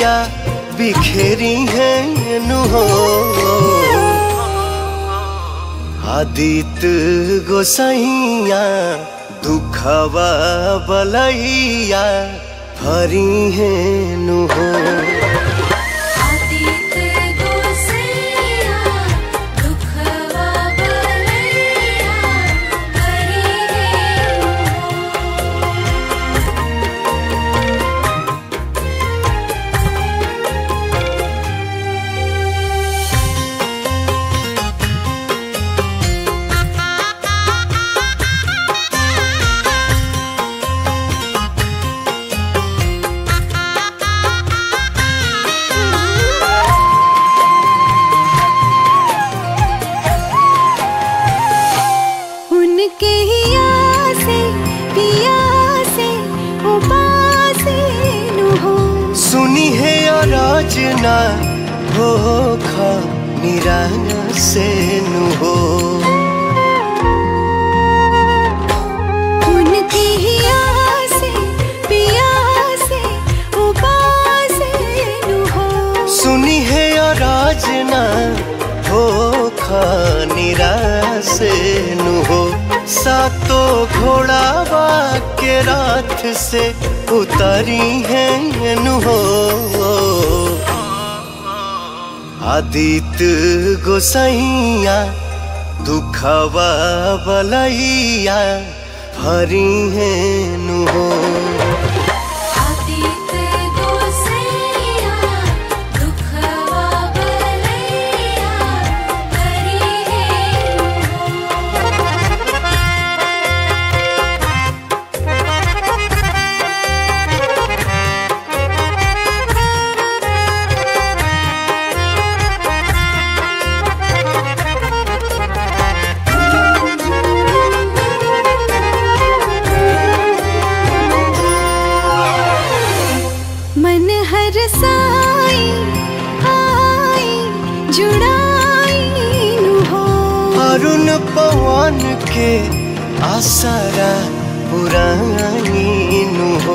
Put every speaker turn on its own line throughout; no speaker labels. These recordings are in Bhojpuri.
मैया बिखेरी है नु हो। आदित्य गोसाइया दुखवा बलैया हरी है नु हो। सुनी है राजना हो खा निराश से नु हो।
उनकी ही आसे पिया से उपास नु हो।
सुनी है राजना हो खा निराश से नु हो। सातों घोड़ावा के रात से उतारी है नु हो। आदित्य गोसाइया दुखवा बलैया हरी है नु हो।
मन हर साई आई जुड़ाई नु हो।
अरुण पवन के आसरा पुरानी नु हो।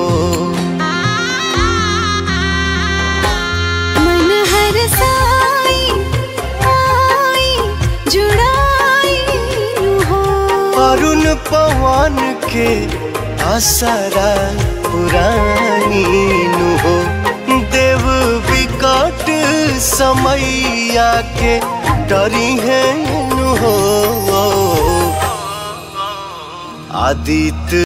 मन हर साई आई जुड़ाई नु हो।
अरुण पवन के आसरा पुरानी नु हो। देव विकट समैया के डरी है नु हो। आदित्य